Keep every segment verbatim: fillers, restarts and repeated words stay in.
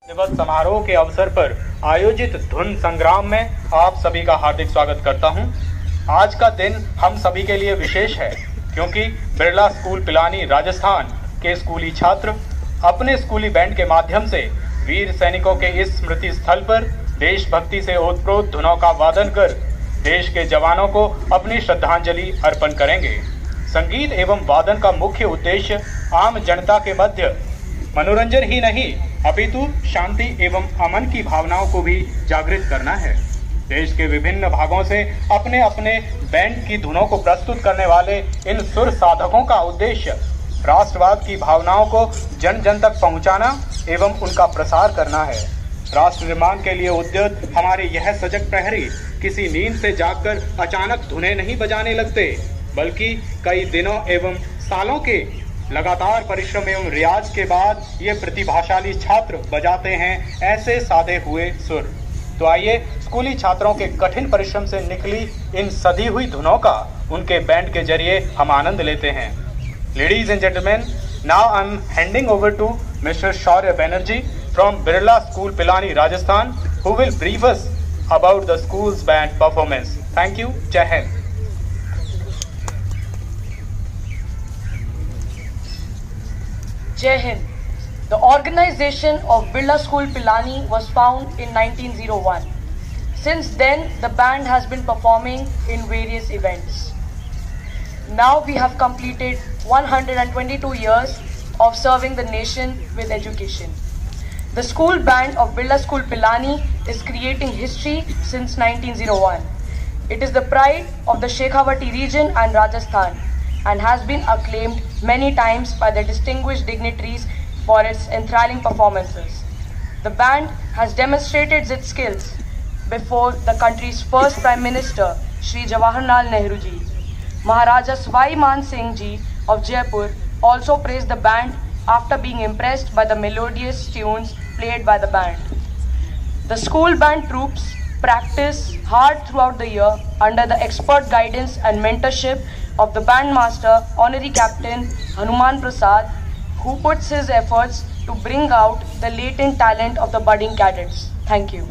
दिवस समारोह के अवसर पर आयोजित धुन संग्राम में आप सभी का हार्दिक स्वागत करता हूं। आज का दिन हम सभी के लिए विशेष है क्योंकि बिरला स्कूल पिलानी राजस्थान के स्कूली छात्र अपने स्कूली बैंड के माध्यम से वीर सैनिकों के इस स्मृति स्थल पर देशभक्ति से ओतप्रोत धुनों का वादन कर देश के जवानों को अपनी श्रद्धांजलि अर्पण करेंगे। संगीत एवं वादन का मुख्य उद्देश्य आम जनता के मध्य मनोरंजन ही नहीं अपितु शांति एवं अमन की भावनाओं को भी जागृत करना है। देश के विभिन्न भागों से अपने अपने बैंड की धुनों को प्रस्तुत करने वाले इन सुर साधकों का उद्देश्य राष्ट्रवाद की भावनाओं को जन जन तक पहुंचाना एवं उनका प्रसार करना है। राष्ट्र निर्माण के लिए उद्यत हमारे यह सजग प्रहरी किसी नींद से जागकर अचानक धुनें नहीं बजाने लगते, बल्कि कई दिनों एवं सालों के लगातार परिश्रम एवं रियाज के बाद ये प्रतिभाशाली छात्र बजाते हैं ऐसे साधे हुए सुर। तो आइए स्कूली छात्रों के कठिन परिश्रम से निकली इन सधी हुई धुनों का उनके बैंड के जरिए हम आनंद लेते हैं। Ladies and gentleman, now I am handing over to mister Shaurya Banerjee from Birla school Pilani Rajasthan, who will brief us about the school's band performance. Thank you. Jai Hind. Jai Hind. The organization of Birla School Pilani was found in nineteen oh one. Since then, the band has been performing in various events. Now we have completed one hundred twenty-two years of serving the nation with education. The school band of Birla School Pilani is creating history since nineteen oh one. It is the pride of the Shekhawati region and Rajasthan, and has been acclaimed many times by the distinguished dignitaries for its enthralling performances. The band has demonstrated its skills before the country's first Prime Minister, Shri Jawaharlal Nehru ji. Maharaja Svai Man Singh ji of Jaipur also praised the band after being impressed by the melodious tunes played by the band. The school band troops practice hard throughout the year under the expert guidance and mentorship of the bandmaster, Honorary Captain Hanuman Prasad, who puts his efforts to bring out the latent talent of the budding cadets. Thank you.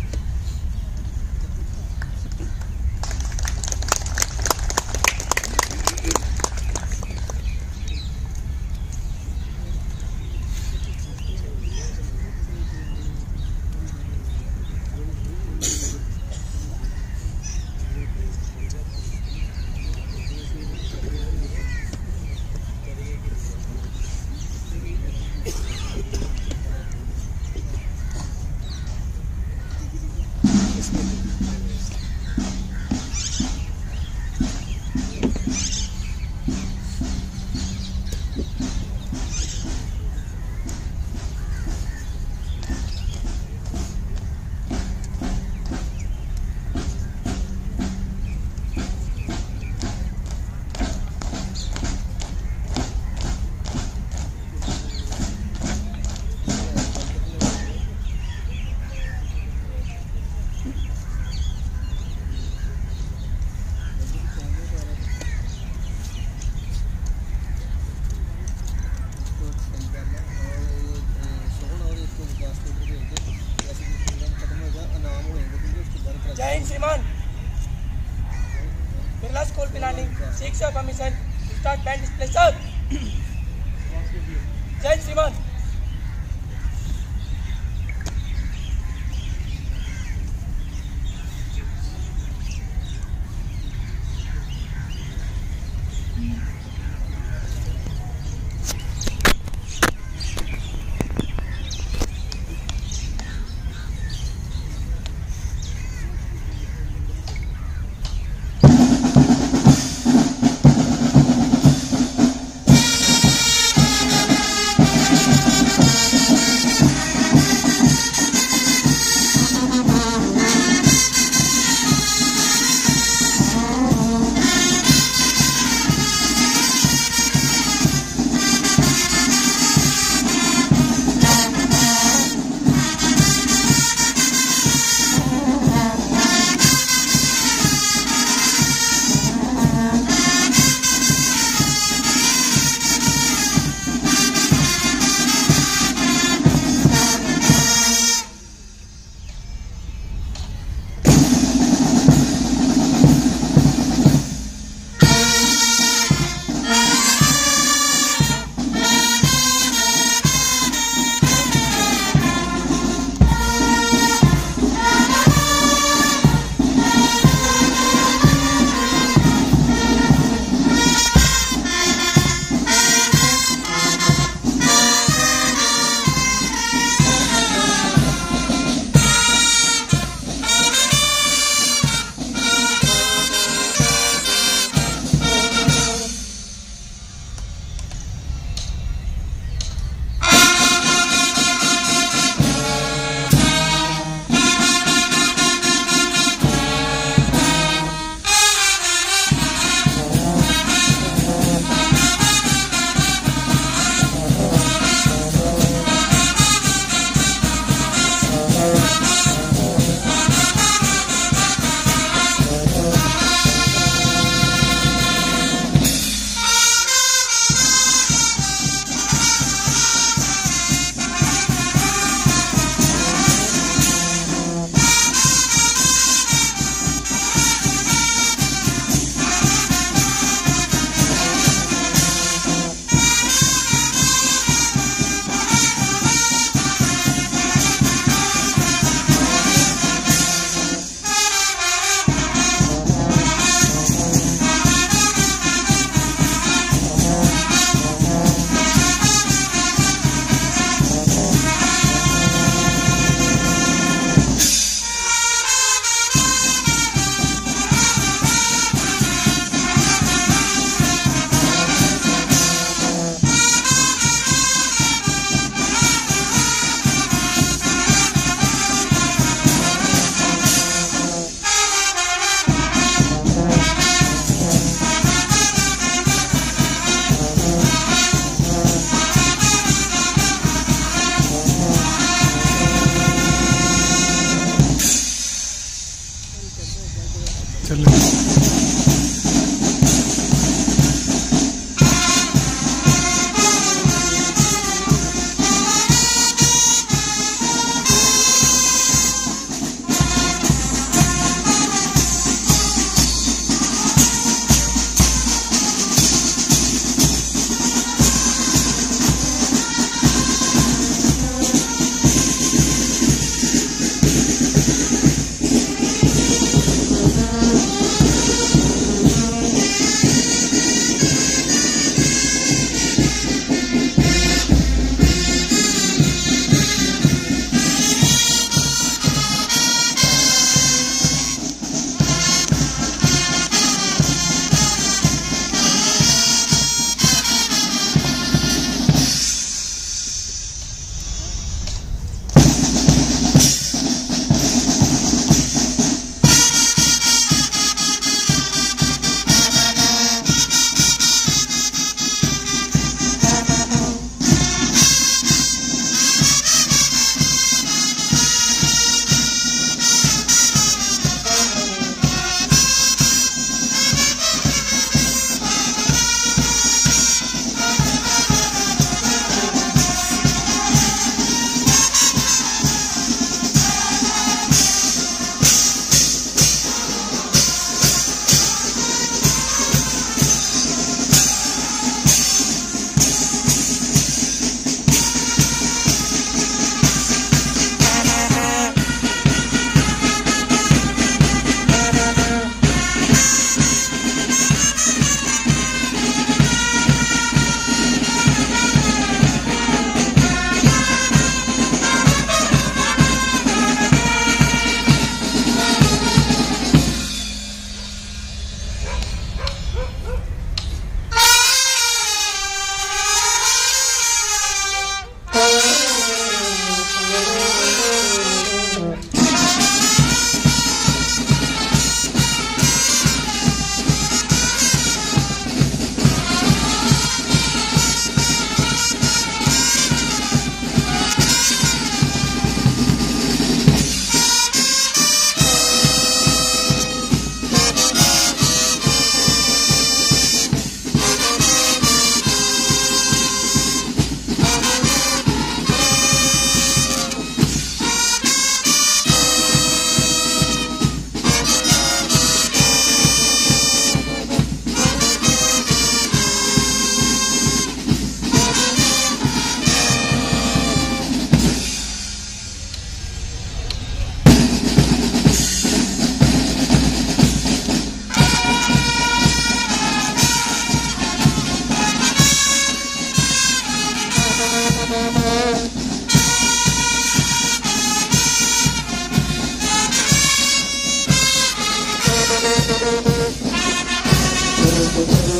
Jai Hind श्रीमान। Birla school Pilani seeks your permission to start band display, sir. जय हिंद श्रीमान। Thank you.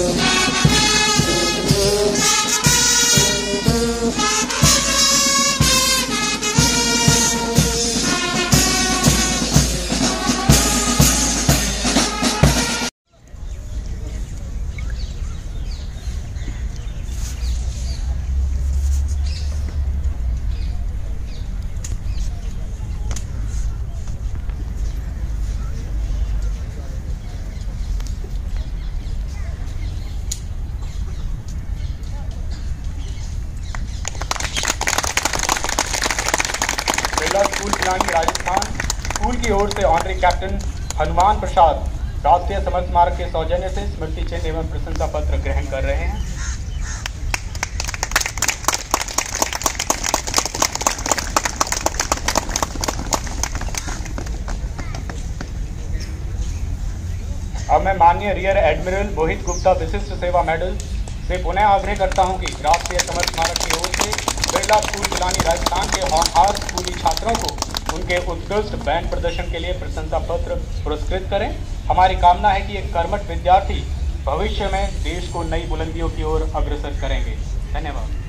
Birla school Pilani Rajasthan school की ओर से honorary captain Hanuman Prasad राष्ट्रीय summer स्मारक के सौजन्य से स्मृति चिन्ह एवं प्रशंसा पत्र ग्रहण कर रहे हैं। अब मैं माननीय रियर एडमिरल मोहित गुप्ता विशिष्ट सेवा मेडल से पुनः आग्रह करता हूं कि राष्ट्रीय समर स्मारक की ओर से बिरला स्कूल पिलानी राजस्थान के होनहार स्कूली छात्रों को उनके उत्कृष्ट बैंड प्रदर्शन के लिए प्रशंसा पत्र पुरस्कृत करें। हमारी कामना है कि ये कर्मठ विद्यार्थी भविष्य में देश को नई बुलंदियों की ओर अग्रसर करेंगे। धन्यवाद।